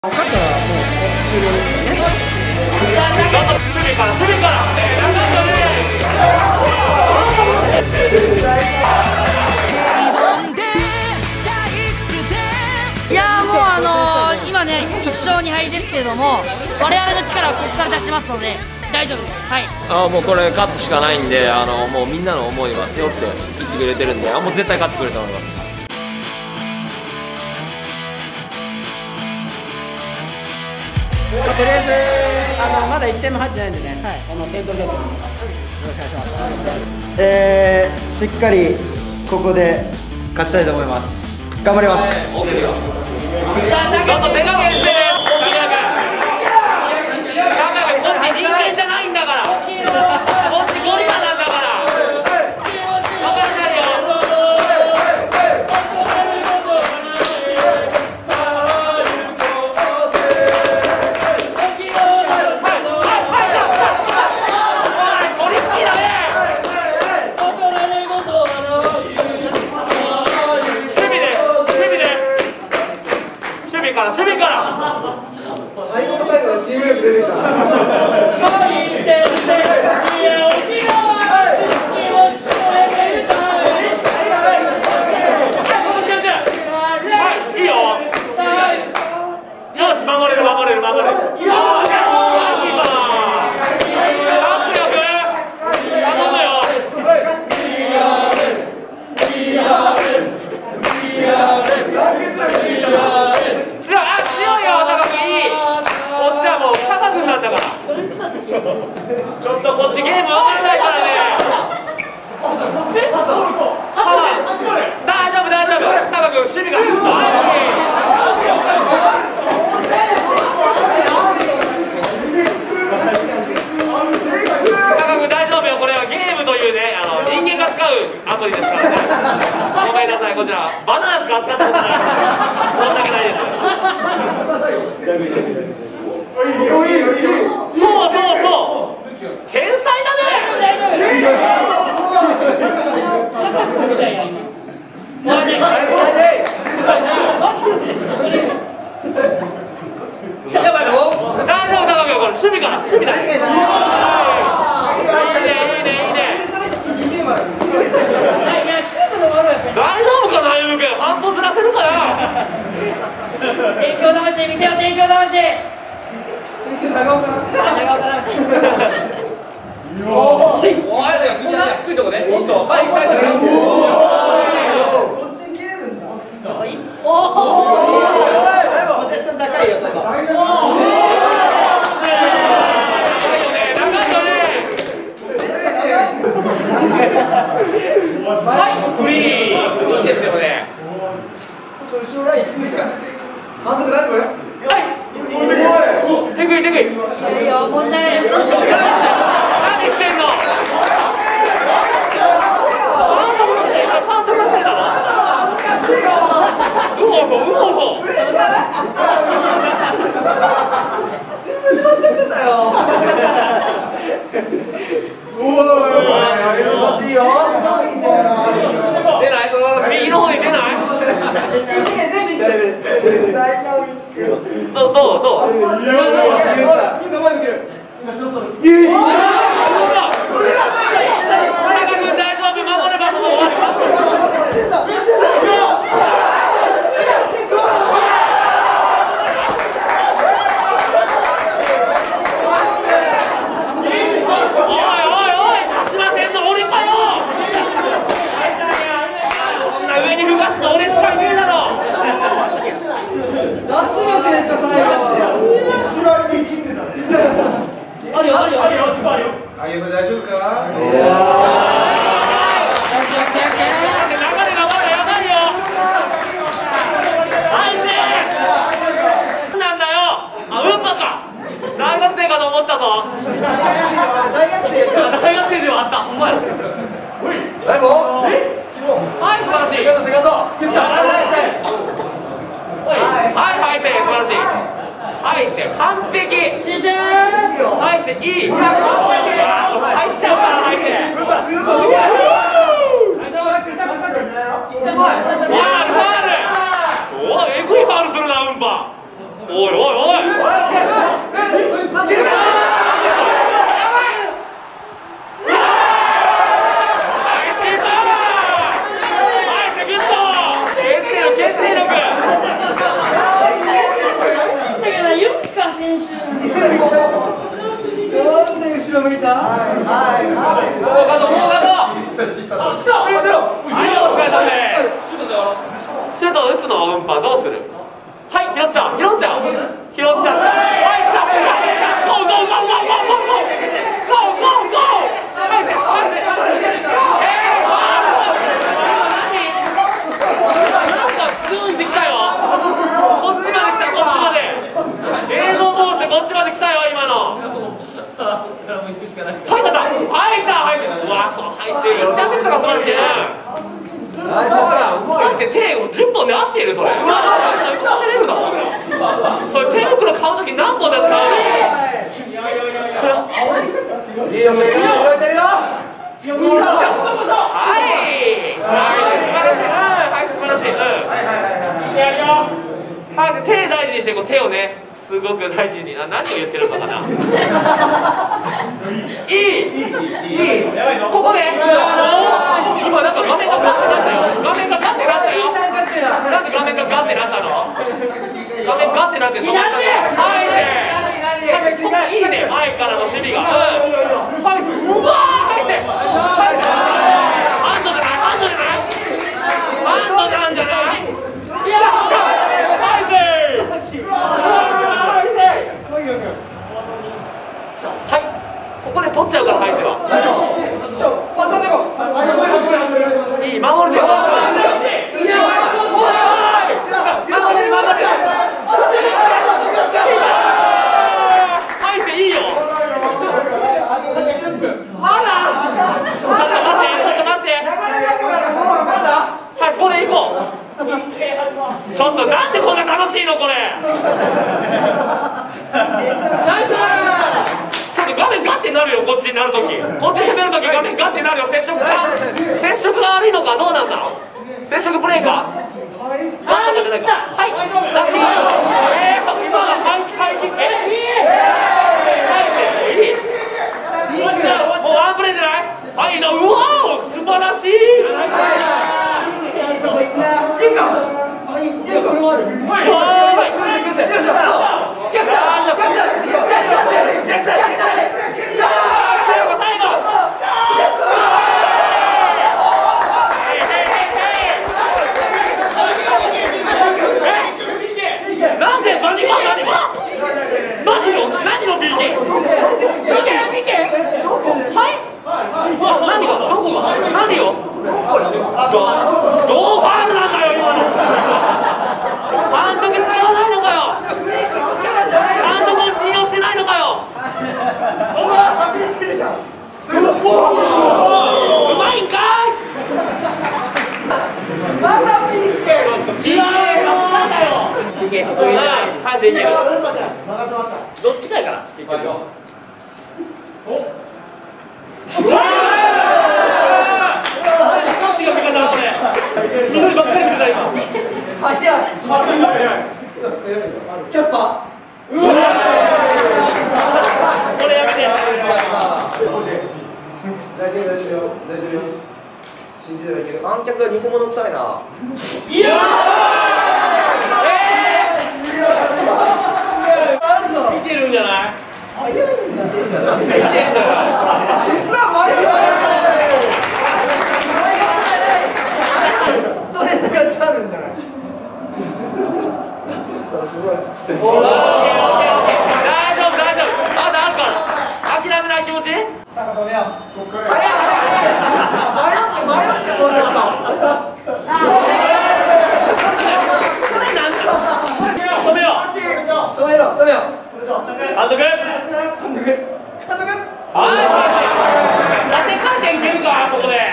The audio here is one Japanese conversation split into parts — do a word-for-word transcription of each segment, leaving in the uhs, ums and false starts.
勝ったらもう終了ですよね。 ちょっと守備から守備から、えー、なんだよね。 いやーもうあのー、今ねいっ勝に敗ですけれども、我々の力はここから出しますので大丈夫です。はい。 あもうこれ勝つしかないんで、あのもうみんなの思いは背負っていってくれてるんで、あもう絶対勝ってくれると思います。 とりあえずあのまだいってんも入ってないんでね、はい、あの点取りたいと思います。よろしくお願いします。 えー、しっかりここで勝ちたいと思います。頑張ります。 ちょっと手加減してね。高木君、こっち人間じゃないんだから。こっちゴリラなんだから。分からないよ。守備から最後の最後でチーム力出てきた。恋してるぜいや沖縄気持ちのレベルだ。はいいいよ。よし守れる守れる守れる。ちょっとこっちゲーム分からないからね。大丈夫大丈夫。高君守備が高君大丈夫よ。これはゲームというね、あの人間が使うアプリですからね。ごめんなさい、こちらバナナしか扱ったことない。申し訳ないです。そうそうそう。天才だね。大丈夫大丈夫。みたいな今。やばいやばい。大丈夫高木君、これ守備から守備だ。いいねいいねいいね。いやシュートで終わるやっぱ。大丈夫かなゆうけん、半歩ずらせるかな。帝京魂見てよ帝京魂。長岡魂。おお、おい、そんな低いとこね。ちょっと前行きたいと思います。そっちに切れるんだ。おお。ポテンション高いよそこ。高いよね、高いよね。はい、フリー。いいですよね。後ろライン低いから。監督大丈夫？はい。手食い手食い。いいよ問題ない。何してんの？監督のせいだ。監督のせいだろ。うほうほうほう。自分で割っちゃってたよ。おい、あれ難しいよ。出ない？その右の方に出ない？ダイナミック。どうどうどう？いやいやいや。今前向ける。今そろそろ。いやいやいや。田中君大丈夫？守ればもう終わり。おいおいおい、出しませんの俺かよ。そんな上にふかすの俺しかいねえだろ。脱力でしょ最後。一番に切ってたね。あるよあるよあるよあるよ。あゆふ大丈夫か？流れがまだやばいよ。大勢。なんだよ。あうんぱか。大学生かと思ったぞ。大学生大学生ではあった。ほんまや。おい。ライブ？え？はい素晴らしい。セカンドセカンド。はいはいせ素晴らしい。はいせ完璧。ちちゃー。はいせいい。そこ入っちゃうからはいせ。すごい。タックルタックルタックル。いってこい。わあファウル。おえぐいファウルするなうんぱ。 おいおいおい後ろ向いた。はい。 もうガード、もうガード。来た。はい、お疲れ様です。シュート打つのは運搬どうする？はい、拾っちゃう、拾っちゃう。拾っちゃった。はい、来た。ゴーゴーゴーゴーゴーゴーゴーゴーゴーゴー。はい、せ、はい、せ。えー、なんかズーンってきたよ。こっちまで来た、こっちまで。映像通してこっちまで来たよ、今の。はい、だった。はい、来た。はい、うわ、そのハイステインターセプトが素晴らしいね。ハイステ手をじゅっぽんで合っているそれ。打たせれるの？それ手袋買うとき何本ですか？はい。素晴らしい。はい、素晴らしい。はい、手大事にしてこう手をね。すごく大事にな何を言ってるのかな。いいここで今なんか画面がガッてなったよ。画面がガッてなったよ。なんで画面がガッてなったの？画面ガッてなって止まったの。はいせいいね、前からの守備が。はいせうわーはいせハンドじゃないハンドじゃないハンドじゃんじゃないいやはいせはい、ここで取っちゃうから、ハイセは。いい、守るで。守れる、守れる。ハイセいいよ。まだ。ちょっと待って、ちょっと待って。はい、これ行こう。ちょっとなんでこんな楽しいのこれ。ナイス。画面ガッてなるよ、こっちになるとき。こっち攻めるとき画面ガッてなるよ。接触が接触が悪いのかどうなんだろう。接触プレーかガッとかじゃないか。はい、えー、今がハイハイキック。えいいいいもうワンプレーじゃない。はい、うわー素晴らしい。なんで何が何が何の何の ビーケー ビーケー ビーケー はい何がどこが何よどうファウルなんだよ今の監督使わないのかよ監督を信用してないのかようまいんかいまだ ビーケー ビーケー 買ったんだよビーケー 得意だねはいでいけるどっちかやから結局おっどっちが味方だ俺緑ばっかり見てた今早いキャスパーうわこれやめて大丈夫ですよ大丈夫です信じればいける観客が偽物臭いないやー見てるんじゃない早いんだ見てるんだから実は前ストレートがちゃうんじゃない大丈夫大丈夫まだあるから諦めない気持ちなんか止めようこっから早い早い迷って迷ってこれだとこれなんだ止めよう止めろ止めよう監督監督監督はい縦回転いけるかここで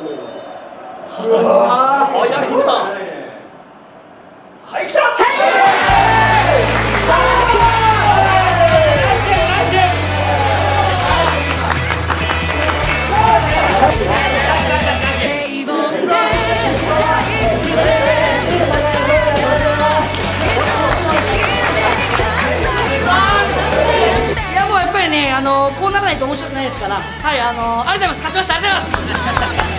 早いなはい来たあのこうならないと面白くないですから、はい、あのありがとうございます。勝ちました。ありがとうございます。